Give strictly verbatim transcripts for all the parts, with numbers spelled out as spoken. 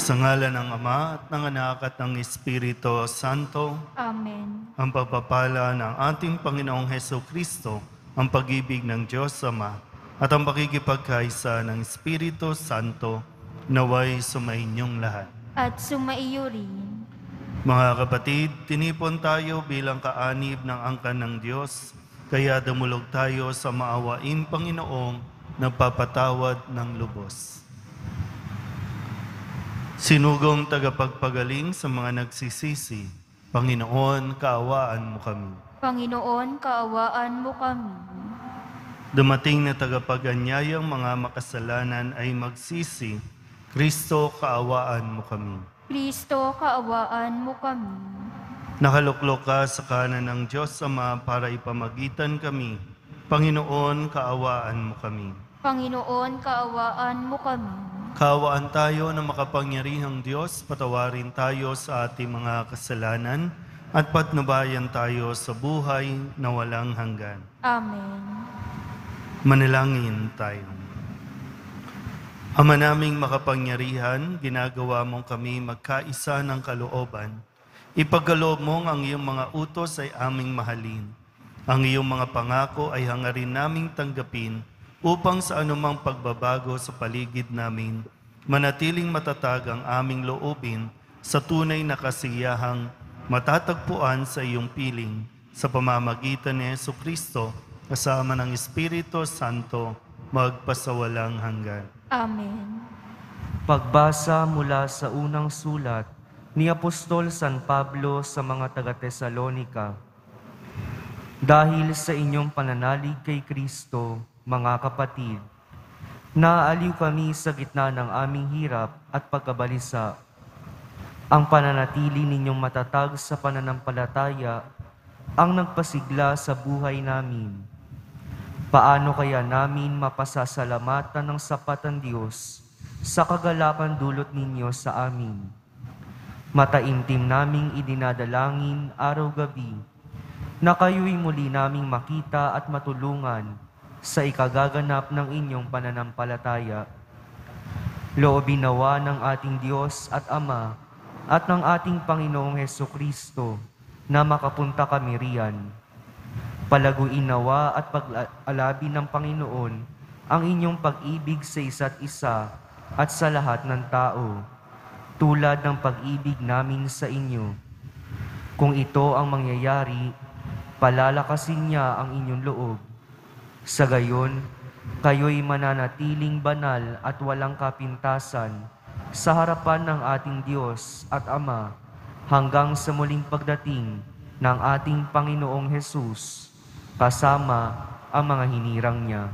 Sa ngalan ng Ama at ng Anak at ng Espiritu Santo, Amen. ang pagpapala ng ating Panginoong Heso Kristo, ang pag-ibig ng Diyos Ama, at ang pakikipagkaisa ng Espiritu Santo, naway sumainyong lahat. At sumaiyo rin. Mga kapatid, tinipon tayo bilang kaanib ng angkan ng Diyos, kaya dumulog tayo sa maawaing Panginoong nagpapatawad ng lubos. Sinugong tagapagpagaling sa mga nagsisisi, Panginoon, kaawaan mo kami. Panginoon, kaawaan mo kami. Dumating na tagapaganyayang mga makasalanan ay magsisi, Kristo, kaawaan mo kami. Kristo, kaawaan mo kami. Nakaluklok ka sa kanan ng Diyos Ama para ipamagitan kami. Panginoon, kaawaan mo kami. Panginoon, kaawaan mo kami. Kaawaan tayo na makapangyarihang Diyos, patawarin tayo sa ating mga kasalanan at patnubayan tayo sa buhay na walang hanggan. Amen. Manalangin tayo. Ama naming makapangyarihan, ginagawa mong kami magkaisa ng kalooban. Ipagkaloob mong ang iyong mga utos ay aming mahalin. Ang iyong mga pangako ay hangarin naming tanggapin upang sa anumang pagbabago sa paligid namin, manatiling matatag ang aming loobin sa tunay na kasiyahang matatagpuan sa iyong piling sa pamamagitan ni Heso Kristo kasama ng Espiritu Santo magpasawalang hanggan. Amen. Pagbasa mula sa unang sulat ni Apostol San Pablo sa mga taga-Tesalonika. Dahil sa inyong pananalig kay Kristo, mga kapatid, naaaliw kami sa gitna ng aming hirap at pagkabalisa. Ang pananatili ninyong matatag sa pananampalataya ang nagpasigla sa buhay namin. Paano kaya namin mapasasalamatan ng sapat ang Diyos sa kagalakan dulot ninyo sa amin? Mataimtim naming idinadalangin araw-gabi na kayo'y muli naming makita at matulungan sa ikagaganap ng inyong pananampalataya. Loobin nawa ng ating Diyos at Ama at ng ating Panginoong Heso Kristo na makapunta kami riyan. Palaguin nawa at pag-alabi ng Panginoon ang inyong pag-ibig sa isa't isa at sa lahat ng tao, tulad ng pag-ibig namin sa inyo. Kung ito ang mangyayari, palalakasin niya ang inyong loob. Sa gayon, kayo'y mananatiling banal at walang kapintasan sa harapan ng ating Diyos at Ama hanggang sa muling pagdating ng ating Panginoong Hesus kasama ang mga hinirang niya.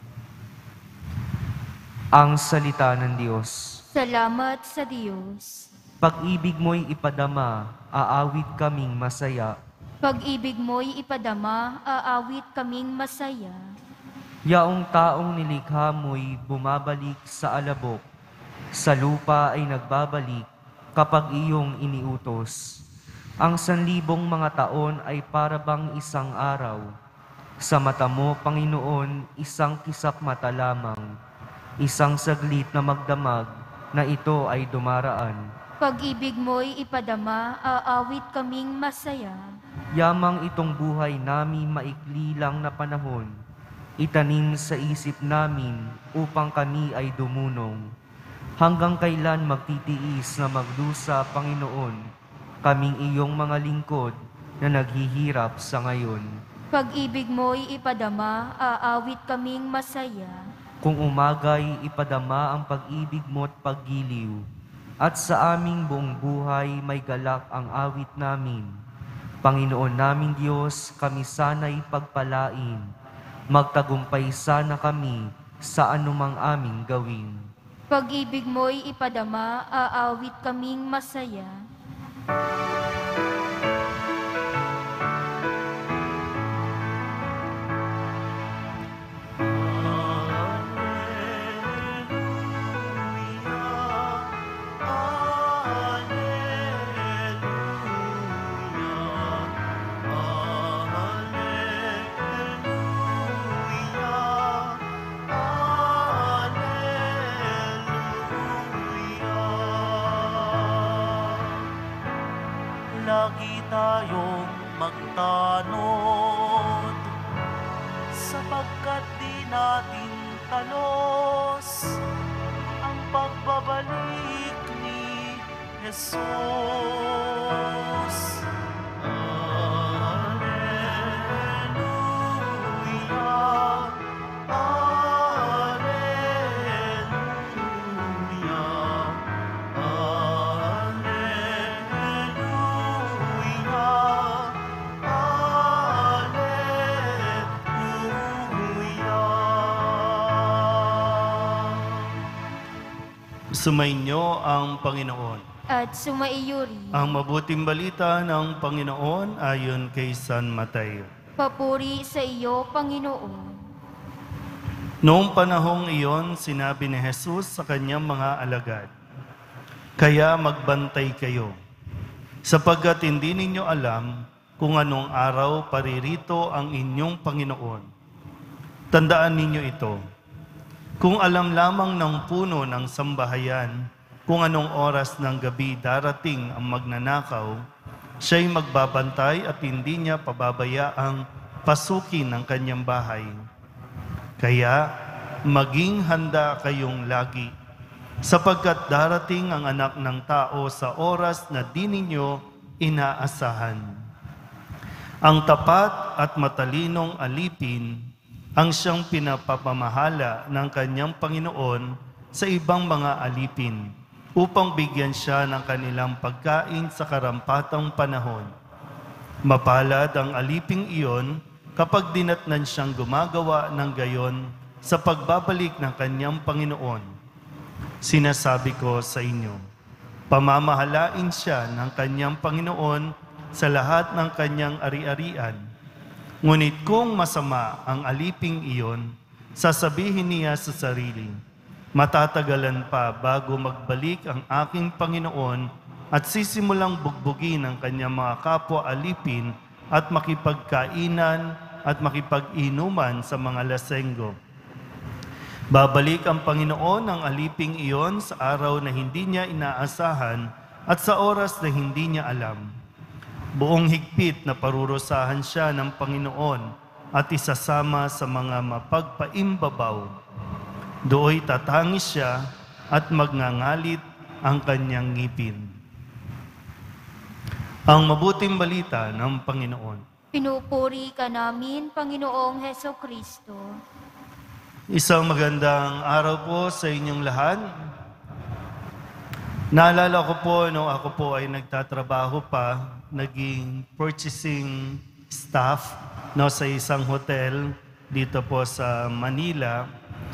Ang salita ng Diyos. Salamat sa Diyos. Pag-ibig mo'y ipadama, aawit kaming masaya. Pag-ibig mo'y ipadama, aawit kaming masaya. Yaong taong nilikha mo'y bumabalik sa alabok, sa lupa ay nagbabalik kapag iyong iniutos. Ang sanlibong mga taon ay parabang isang araw. Sa mata mo, Panginoon, isang kisap mata lamang, isang saglit na magdamag na ito ay dumaraan. Pag-ibig mo'y ipadama, aawit kaming masaya. Yamang itong buhay namin maikli lang na panahon, itanim sa isip namin upang kami ay dumunong. Hanggang kailan magtitiis na magdusa, Panginoon, kaming iyong mga lingkod na naghihirap sa ngayon. Pag-ibig mo'y ipadama, aawit kaming masaya. Kung umaga'y ipadama ang pag-ibig mo't paggiliw, at sa aming buong buhay may galak ang awit namin. Panginoon naming Diyos, kami sana'y pagpalain. Magtagumpay sana kami sa anumang aming gawin. Pag-ibig mo'y ipadama, aawit kaming masaya. lagi tayong magtanod, sapagkat di natin talos ang pagbabalik ni Jesus. Alleluia, Alleluia, Alleluia. Sumainyo ang Panginoon. At sumaiyo rin. Ang mabuting balita ng Panginoon ayon kay San Mateo. Papuri sa iyo, Panginoon. Noong panahong iyon, sinabi ni Jesus sa kanyang mga alagad, "Kaya magbantay kayo, sapagkat hindi ninyo alam kung anong araw paririto ang inyong Panginoon. Tandaan ninyo ito, kung alam lamang ng puno ng sambahayan kung anong oras ng gabi darating ang magnanakaw, siya'y magbabantay at hindi niya pababayaang pasukin ang kanyang bahay. Kaya maging handa kayong lagi, sapagkat darating ang anak ng tao sa oras na di ninyo inaasahan. Ang tapat at matalinong alipin ang siyang pinapapamahala ng kanyang Panginoon sa ibang mga alipin, upang bigyan siya ng kanilang pagkain sa karampatang panahon. Mapalad ang aliping iyon kapag dinatnan siyang gumagawa ng gayon sa pagbabalik ng kanyang Panginoon. Sinasabi ko sa inyo, pamamahalain siya ng kanyang Panginoon sa lahat ng kanyang ari-arian. Ngunit kung masama ang aliping iyon, sasabihin niya sa sarili, matatagalan pa bago magbalik ang aking Panginoon at sisimulang bugbugin ang kanyang mga kapwa alipin at makipagkainan at makipag-inuman sa mga lasenggo. Babalik ang Panginoon ng aliping iyon sa araw na hindi niya inaasahan at sa oras na hindi niya alam. Buong higpit na parurusahan siya ng Panginoon at isasama sa mga mapagpaimbabaw. Dooy tatangis siya at magngangalit ang kanyang ngipin." Ang mabuting balita ng Panginoon. Pinupuri ka namin, Panginoong Heso Kristo. Isang magandang araw po sa inyong lahat. Naalala ko po, nung ako po ay nagtatrabaho pa, naging purchasing staff no, sa isang hotel dito po sa Manila,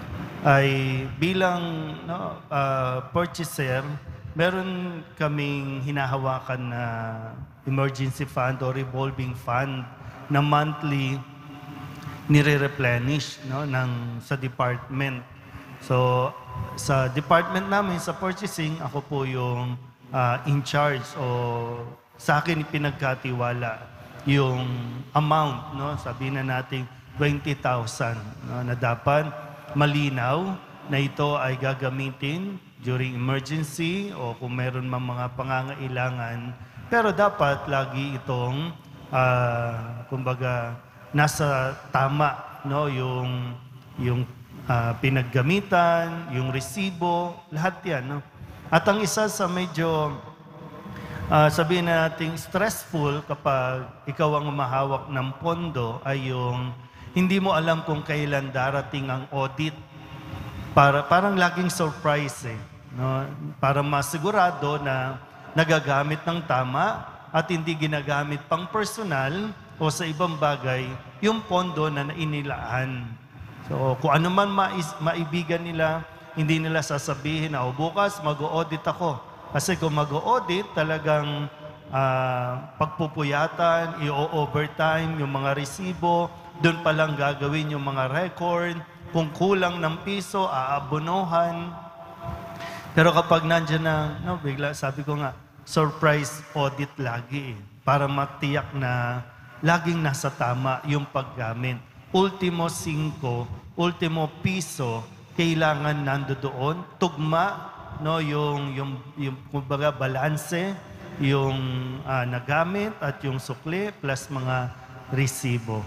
ay bilang no, uh, purchaser, meron kaming hinahawakan na emergency fund o revolving fund na monthly nire-replenish no, ng, sa department. So, sa department namin, sa purchasing, ako po yung uh, in charge o sa akin pinagkatiwala yung amount, no, sabihin na natin twenty thousand no, na dapat malinaw na ito ay gagamitin during emergency o kung meron mang mga pangangailangan. Pero dapat lagi itong, uh, kumbaga, nasa tama, no? yung, yung uh, pinaggamitan, yung resibo, lahat yan. No? At ang isa sa medyo, uh, sabihin na natin, stressful kapag ikaw ang mahawak ng pondo ay yung hindi mo alam kung kailan darating ang audit. Para, parang laging surprise eh. No? Para masigurado na nagagamit ng tama at hindi ginagamit pang personal o sa ibang bagay yung pondo na nainilaan. So kung ano man mais, maibigan nila, hindi nila sasabihin na, o bukas mag-audit ako. Kasi kung mag-audit, talagang uh, pagpupuyatan, i-overtime, yung mga resibo, doon pa lang gagawin yung mga record. Kung kulang ng piso, aabonohan. Pero kapag nandiyan na, no, bigla, sabi ko nga, surprise audit lagi eh, para matiyak na laging nasa tama yung paggamit. Ultimo cinco, ultimo piso, kailangan nando doon. Tugma, no, yung, yung, yung kumbaga, balanse yung ah, nagamit at yung sukli plus mga resibo.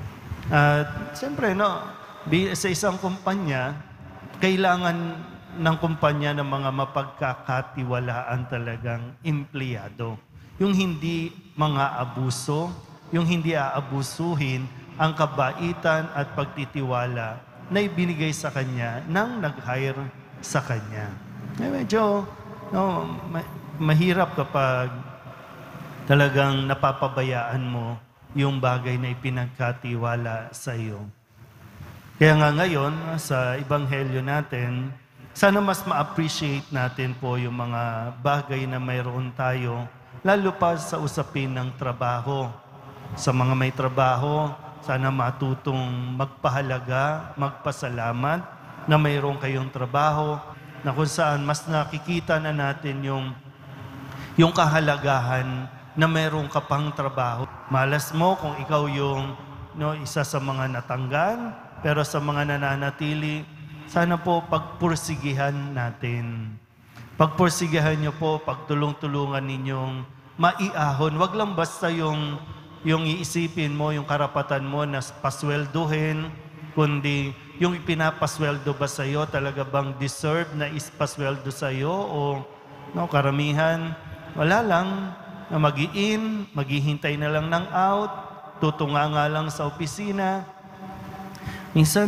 At siyempre, no, bi- sa isang kumpanya, kailangan ng kumpanya ng mga mapagkakatiwalaan talagang empleyado. Yung hindi mga abuso, yung hindi aabusuhin ang kabaitan at pagtitiwala na ibinigay sa kanya ng nag-hire sa kanya. Eh, medyo no, ma- mahirap kapag talagang napapabayaan mo yung bagay na ipinagkatiwala sa iyo. Kaya nga ngayon, sa Ebanghelyo natin, sana mas ma-appreciate natin po yung mga bagay na mayroon tayo, lalo pa sa usapin ng trabaho. Sa mga may trabaho, sana matutong magpahalaga, magpasalamat na mayroon kayong trabaho, na kung saan mas nakikita na natin yung, yung kahalagahan na mayroon ka pang trabaho. Malas mo kung ikaw yung no, isa sa mga natanggal, pero sa mga nananatili, sana po pagpursigihan natin. Pagpursigihan niyo po, pagtulong-tulungan ninyong maiahon. Wag lang basta yung, yung iisipin mo, yung karapatan mo na pasweldohin, kundi yung ipinapasweldo ba sa iyo, talaga bang deserve na ispasweldo sa iyo o no, karamihan, wala lang, na mag-i-in, maghihintay na lang ng out, tutunga nga lang sa opisina. Minsan,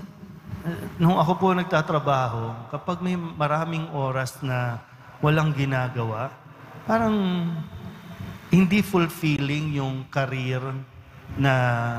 nung ako po nagtatrabaho, kapag may maraming oras na walang ginagawa, parang hindi fulfilling yung career na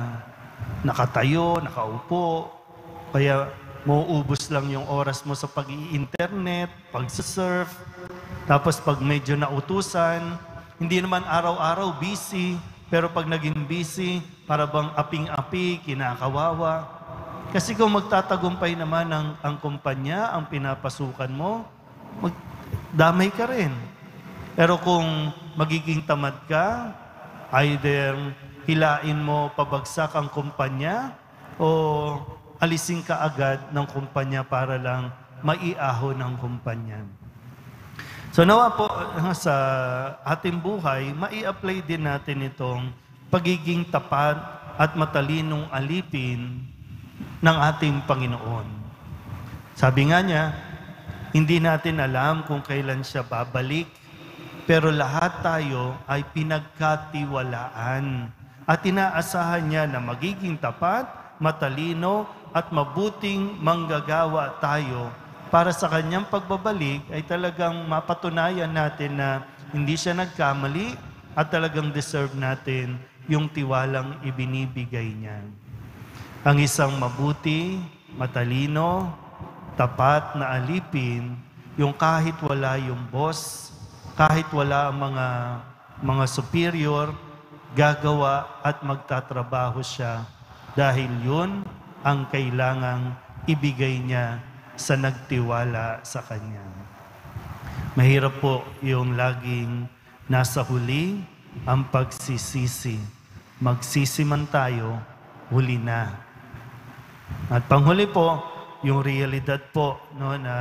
nakatayo, nakaupo, kaya mauubos lang yung oras mo sa pag-i-internet, pag-surf, tapos pag medyo nautusan, hindi naman araw-araw busy, pero pag naging busy, para bang aping-api, kinakawawa. Kasi kung magtatagumpay naman ang, ang kumpanya, ang pinapasukan mo, mag, damay ka rin. Pero kung magiging tamad ka, either hilain mo pabagsak ang kumpanya o alisin ka agad ng kumpanya para lang maiahon ng kumpanya. So nawa po sa ating buhay, mai-apply din natin itong pagiging tapat at matalinong alipin ng ating Panginoon. Sabi nga niya, hindi natin alam kung kailan siya babalik, pero lahat tayo ay pinagkatiwalaan at inaasahan niya na magiging tapat, matalino at mabuting manggagawa tayo para sa kanyang pagbabalik ay talagang mapatunayan natin na hindi siya nagkamali at talagang deserve natin yung tiwalang ibinibigay niya. Ang isang mabuti, matalino, tapat na alipin, yung kahit wala yung boss, kahit wala ang mga, mga superior, gagawa at magtatrabaho siya dahil yun ang kailangang ibigay niya sa nagtiwala sa Kanya. Mahirap po yung laging nasa huli ang pagsisisi. Magsisi man tayo, huli na. At panghuli po, yung realidad po no, na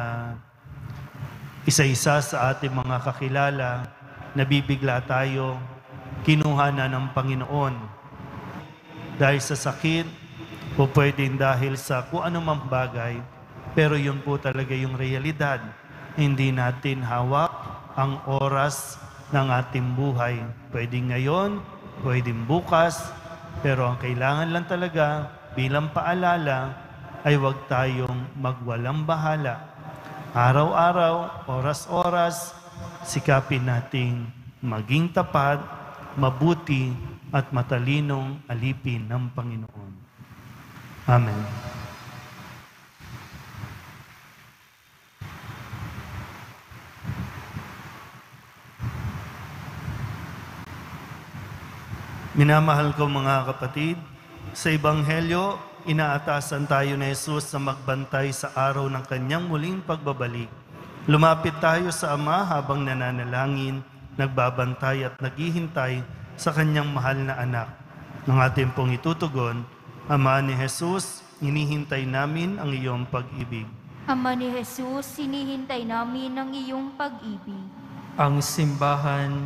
isa-isa sa ating mga kakilala, nabibigla tayo, kinuha na ng Panginoon. Dahil sa sakit, o pwedeng dahil sa kung anumang bagay, pero yun po talaga yung realidad. Hindi natin hawak ang oras ng ating buhay. Pwedeng ngayon, pwedeng bukas, pero ang kailangan lang talaga bilang paalala ay huwag tayong magwalang bahala. Araw-araw, oras-oras, sikapin nating maging tapat, mabuti at matalinong alipin ng Panginoon. Amen. Minamahal ko mga kapatid, sa Ebanghelyo, inaatasan tayo ni Jesus na magbantay sa araw ng kanyang muling pagbabalik. Lumapit tayo sa Ama habang nananalangin, nagbabantay at naghihintay sa kanyang mahal na anak. Nang ating pong itutugon, Ama ni Jesus, hinihintay namin ang iyong pag-ibig. Ama ni Jesus, sinihintay namin ang iyong pag-ibig. Ang simbahan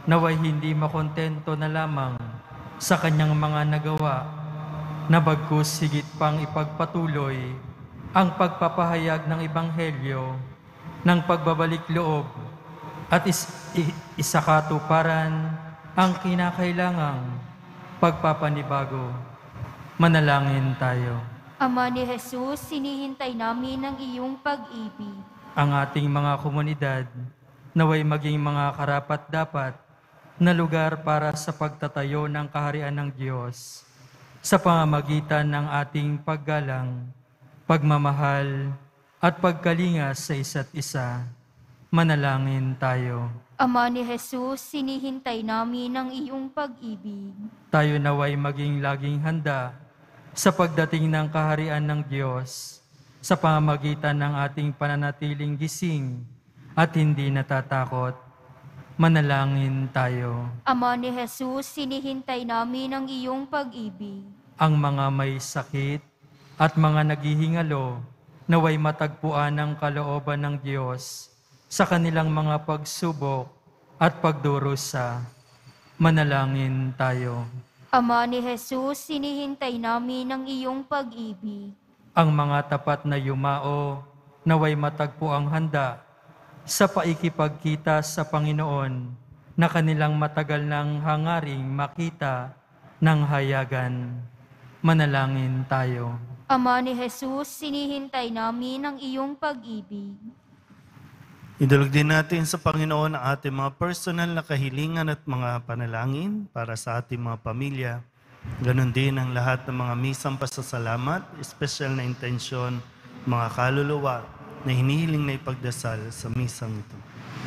naway hindi makontento na lamang sa kanyang mga nagawa, na bagkus higit pang ipagpatuloy ang pagpapahayag ng Ebanghelyo ng pagbabalik loob at is, i, isakatuparan ang kinakailangang pagpapanibago. Manalangin tayo. Ama ni Jesus, sinihintay namin ang iyong pag-ibig. Ang ating mga komunidad naway maging mga karapat-dapat na lugar para sa pagtatayo ng kaharian ng Diyos sa pamamagitan ng ating paggalang, pagmamahal at pagkalinga sa isa't isa. Manalangin tayo. Ama ni Jesus, sinihintay namin ang iyong pag-ibig. Tayo naway maging laging handa sa pagdating ng kaharian ng Diyos sa pamamagitan ng ating pananatiling gising at hindi natatakot. Manalangin tayo. Ama ni Jesus, sinihintay namin ang iyong pag-ibig. Ang mga may sakit at mga naghihingalo naway matagpuan ng kalooban ng Diyos sa kanilang mga pagsubok at pagdurusa. Manalangin tayo. Ama ni Jesus, sinihintay namin ang iyong pag-ibig. Ang mga tapat na yumao naway matagpuang handa sa paikipagkita sa Panginoon na kanilang matagal nang hangaring makita ng hayagan. Manalangin tayo. Ama ni Jesus, sinihintay namin ang iyong pag-ibig. Idulog din natin sa Panginoon ang ating mga personal na kahilingan at mga panalangin para sa ating mga pamilya. Ganon din ang lahat ng mga misang pasasalamat, espesyal na intensyon, mga kaluluwa na hinihiling na ipagdasal sa misang ito.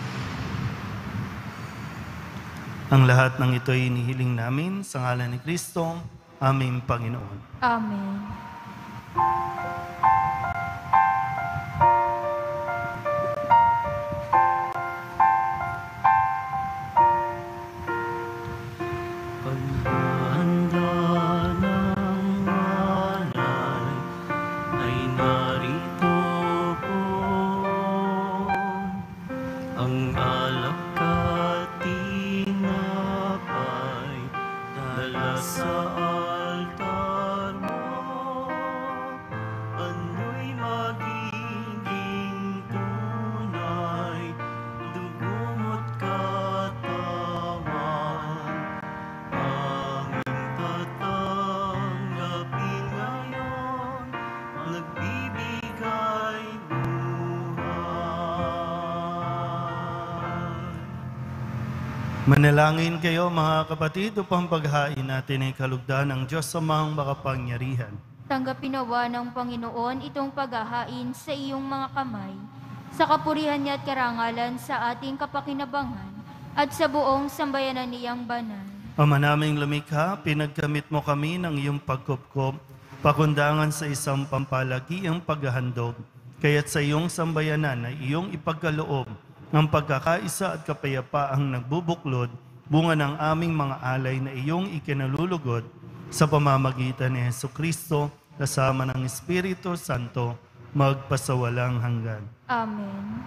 Ang lahat ng ito ay hinihiling namin sa ngalan ni Kristo, aming Panginoon. Amen. Manalangin kayo mga kapatid upang paghain natin ay kalugdan ng Diyos Amang makapangyarihan. Tanggapin nawa ng Panginoon itong paghahain sa iyong mga kamay, sa kapurihan niya at karangalan sa ating kapakinabangan, at sa buong sambayanan niyang banal. Ama naming lumikha, pinagkamit mo kami ng iyong pagkupkop, pakundangan sa isang pampalagiang paghahandog, kaya't sa iyong sambayanan ay iyong ipagkaloob ng pagkakaisa at kapayapaang nagbubuklod, bunga ng aming mga alay na iyong ikinalulugod sa pamamagitan ni Jesucristo, kasama ng Espiritu Santo, magpasawalang hanggan. Amen.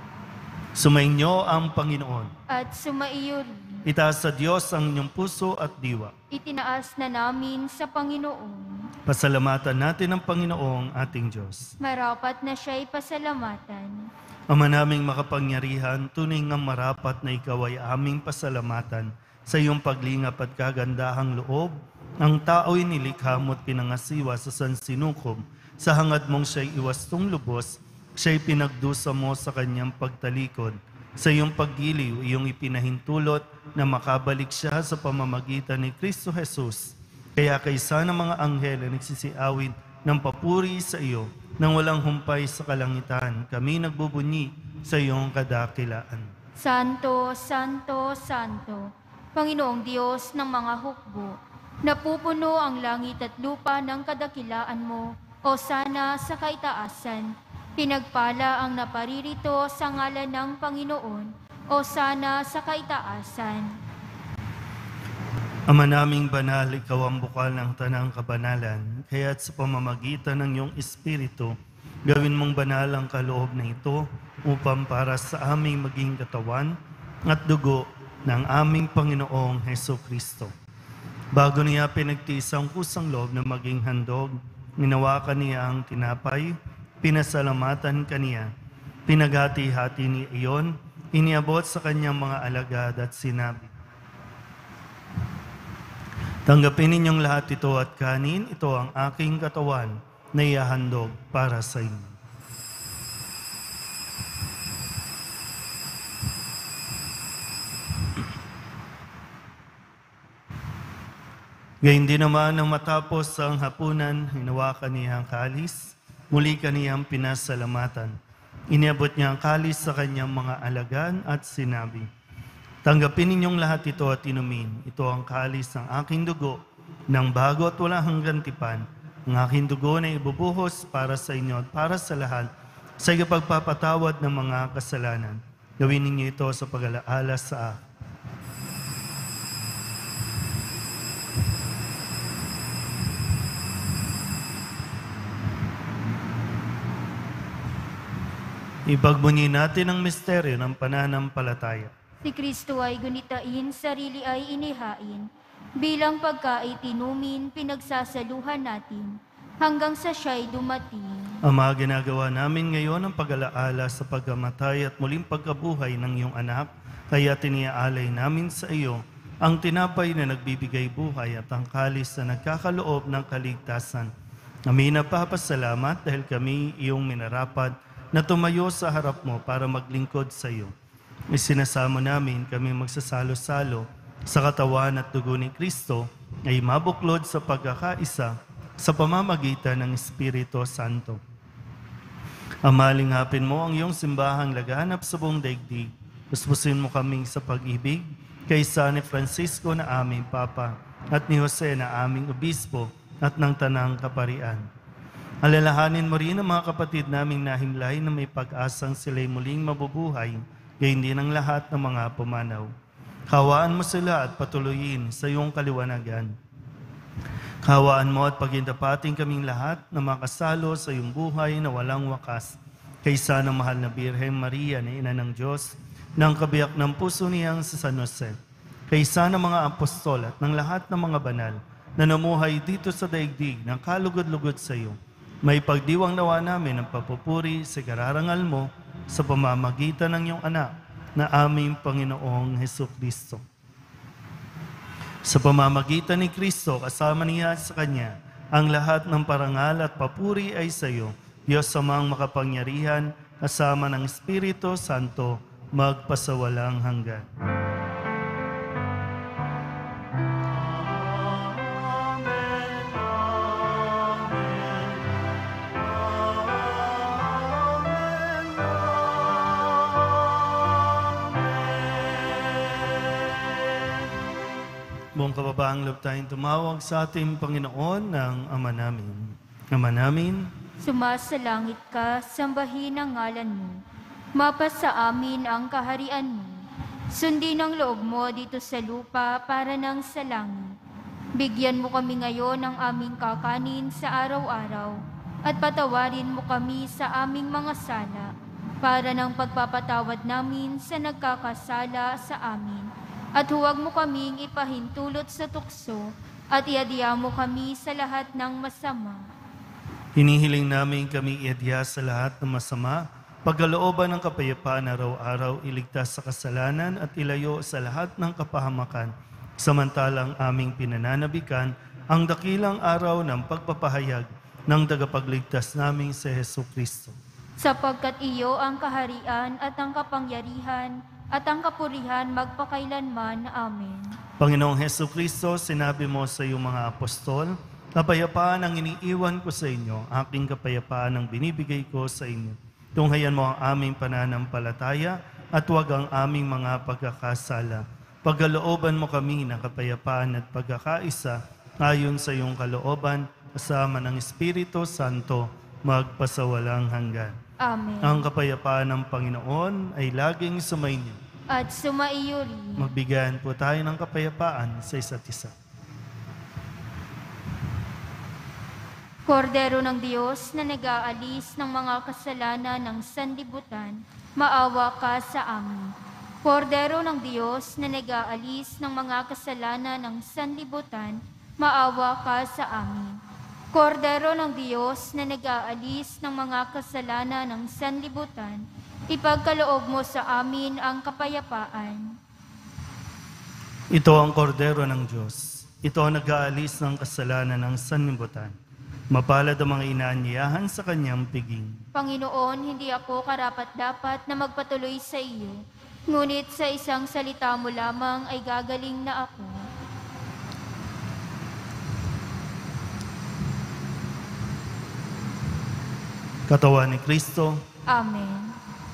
Sumainyo ang Panginoon. At sumaiyo rin. Itaas sa Diyos ang inyong puso at diwa. Itinaas na namin sa Panginoon. Pasalamatan natin ang Panginoong ating Diyos. Marapat na siya'y pasalamatan. Ama naming makapangyarihan, tunay ngang marapat na ikaw ay aming pasalamatan sa iyong paglingap at kagandahang loob. Ang tao'y nilikha mo at pinangasiwa sa sansinukob. Sa hangad mong siya'y iwastong lubos, siya'y pinagdusa mo sa kanyang pagtalikod. Sa iyong paggiliw, iyong ipinahintulot na makabalik siya sa pamamagitan ni Kristo Jesus. Kaya kaysa ng mga anghel na nagsisiawit ng papuri sa iyo, nang walang humpay sa kalangitan, kami nagbubunyi sa iyong kadakilaan. Santo, Santo, Santo, Panginoong Diyos ng mga hukbo, napupuno ang langit at lupa ng kadakilaan mo, o sana sa kaitaasan. Pinagpala ang naparirito sa ngalan ng Panginoon, o sana sa kaitaasan. Ama naming banal, ikaw ang bukal ng tanang kabanalan, kaya't sa pamamagitan ng iyong Espiritu, gawin mong banal ang kaloob na ito upang para sa aming maging katawan at dugo ng aming Panginoong Heso Kristo. Bago niya pinagtiis ang kusang loob na maging handog, minawakan niya ang tinapay, pinasalamatan kaniya, pinaghati-hati niya iyon, iniabot sa kanyang mga alagad at sinabi, "Tanggapin ninyong lahat ito at kanin, ito ang aking katawan na ihahandog para sa inyo." Gayun din naman nang matapos ang hapunan, hinawakan niya ang kalis, muli kaniyang pinasalamatan. Iniabot niya ang kalis sa kanyang mga alagan at sinabi, "Tanggapin ninyong lahat ito at inumin. Ito ang kalis ng aking dugo, ng bago at walang hanggang tipan. Ang aking dugo na ibubuhos para sa inyo at para sa lahat, sa ipagpapatawad ng mga kasalanan. Gawin ninyo ito sa pag-alaala sa akin." Ipagbunyi natin ang misteryo ng pananampalataya. Si Kristo ay gunitain, sarili ay inihain. Bilang pagkaitinumin, pinagsasaluhan natin hanggang sa siya'y dumating. Ama, ginagawa namin ngayon ang pag-alaala sa pagkamatay at muling pagkabuhay ng iyong anak, kaya tiniaalay namin sa iyo ang tinapay na nagbibigay buhay at ang kalis na nagkakaloob ng kaligtasan. Kami napapasalamat dahil kami iyong minarapat na tumayo sa harap mo para maglingkod sa iyo. Isinasamo namin kami magsasalo-salo sa katawan at dugo ni Kristo ay mabuklod sa pagkakaisa sa pamamagitan ng Espiritu Santo. Amalingapin mo ang iyong simbahang laganap sa buong daigdig. Puspusin mo kaming sa pag-ibig kaysa ni Francisco na aming Papa at ni Jose na aming Obispo at ng Tanang Kaparian. Alalahanin mo rin ang mga kapatid naming nahimlay na may pag-asang sila'y muling mabubuhay, gayon din ang lahat ng mga pumanaw. Kawaan mo sila at patuloyin sa iyong kaliwanagan. Kawaan mo at pagindapating kaming lahat na makasalo sa iyong buhay na walang wakas, kaysa ng mahal na Birhen Maria na Ina ng Diyos, ng kabiyak ng puso niyang sa San Jose, kaysa ng mga apostol at ng lahat ng mga banal na namuhay dito sa daigdig ng kalugod-lugod sa iyo. May pagdiwang nawa namin ang papupuri sa kararangal mo sa pamamagitan ng iyong anak na aming Panginoong Heso Kristo. Sa pamamagitan ni Kristo, kasama niya sa Kanya, ang lahat ng parangal at papuri ay sa iyo, Diyos Amang makapangyarihan, kasama ng Espiritu Santo, magpasawalang hanggan. Buong kababaang loob tayong tumawag sa ating Panginoon ng Ama namin. Ama namin, Sumasalangit ka, sambahin ang ngalan mo. Mapasa amin ang kaharian mo. Sundin ang loob mo dito sa lupa para nang sa langit. Bigyan mo kami ngayon ng aming kakanin sa araw-araw at patawarin mo kami sa aming mga sala para ng pagpapatawad namin sa nagkakasala sa amin. At huwag mo kaming ipahintulot sa tukso at iadya mo kami sa lahat ng masama. hinihiling namin kami iadya sa lahat ng masama, pagkalooban ng kapayapaan araw-araw, iligtas sa kasalanan at ilayo sa lahat ng kapahamakan, samantalang aming pinananabikan ang dakilang araw ng pagpapahayag ng tagapagligtas naming si Heso Kristo. Sapagkat iyo ang kaharian at ang kapangyarihan at ang kapurihan magpakailanman. Amen. Panginoong Heso Kristo, sinabi mo sa iyong mga apostol, kapayapaan ang iniiwan ko sa inyo, aking kapayapaan ang binibigay ko sa inyo. Tunghayan mo ang aming pananampalataya at huwag ang aming mga pagkakasala. Pagkalooban mo kami ng kapayapaan at pagkakaisa ayon sa iyong kalooban, kasama ng Espiritu Santo, magpasawalang hanggan. Amen. Ang kapayapaan ng Panginoon ay laging sumainyo. At sumaiyo rin. Magbigayan po tayo ng kapayapaan sa isa't isa. Kordero ng Diyos na nag-aalis ng mga kasalanan ng sanlibutan, maawa ka sa amin. Kordero ng Diyos na nag-aalis ng mga kasalanan ng sanlibutan, maawa ka sa amin. Kordero ng Diyos na nag-aalis ng mga kasalanan ng sanlibutan, ipagkaloob mo sa amin ang kapayapaan. Ito ang kordero ng Diyos. Ito ang nag-aalis ng kasalanan ng sanlibutan. Mapalad ang mga inaanyayahan sa kanyang piging. Panginoon, hindi ako karapat-dapat na magpatuloy sa iyo, ngunit sa isang salita mo lamang ay gagaling na ako. Katawan ni Kristo, Amen.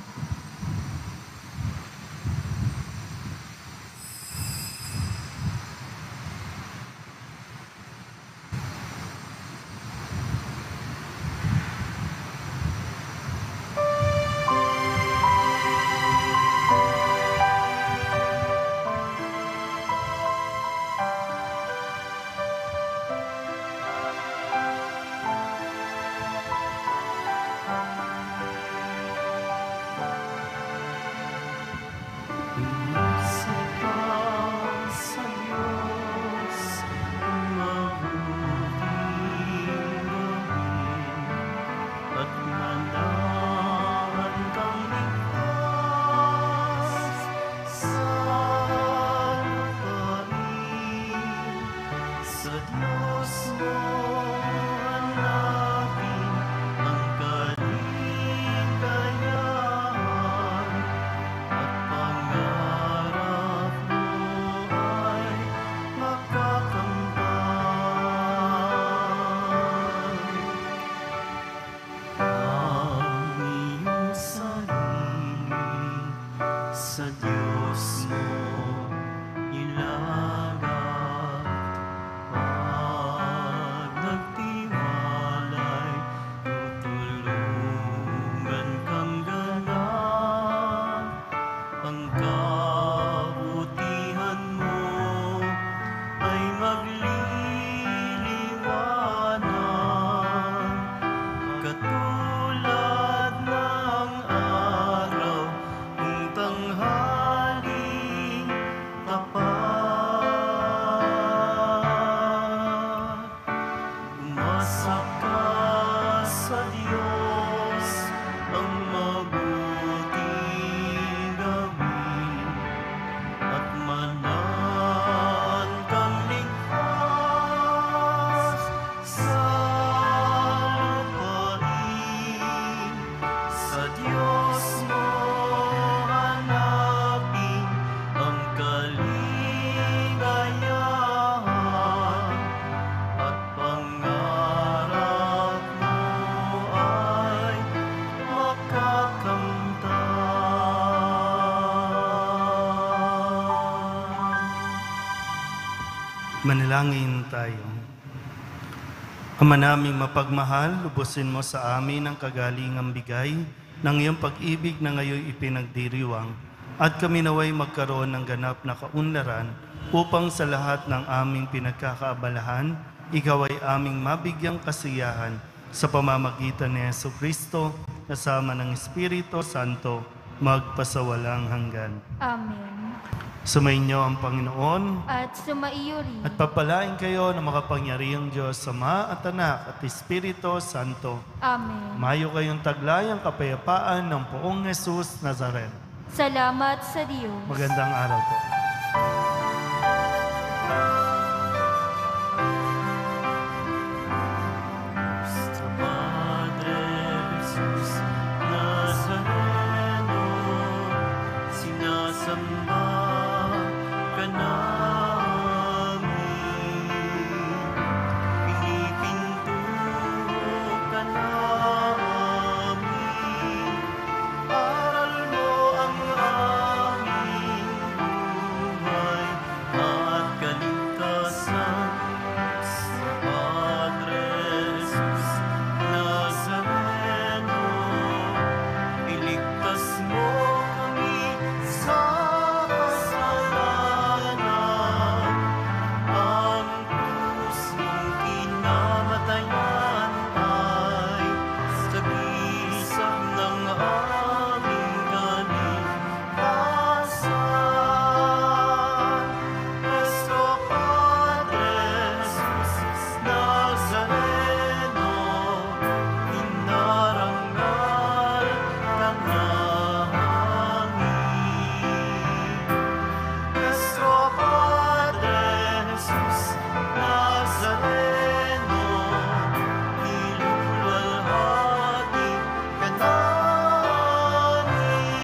Manalangin tayo. Ama naming mapagmahal, lubusin mo sa amin ang kagalingang bigay ng iyong pag-ibig na ngayon ipinagdiriwang at kami naway magkaroon ng ganap na kaunlaran upang sa lahat ng aming pinagkakaabalahan, ikaw ay aming mabigyang kasiyahan sa pamamagitan ni Jesucristo kasama ng Espiritu Santo magpasawalang hanggan. Amen. Sumainyo ang Panginoon At sumaiyo rin. at papalain kayo ng makapangyarihang Diyos, Ama at Anak at Espiritu Santo. Amen. Mayo kayong taglayang kapayapaan ng Poong Jesus Nazaret. Salamat sa Diyos. Magandang araw po. Padre Jesus Nazareno, sinasamba ka namin, pinipinto ka namin, aral mo ang aming buhay at kaligtasan. Sa Padre Jesus Nazareno, iligtas mo kami sa kasalanan. Ang krus mong kinaranasan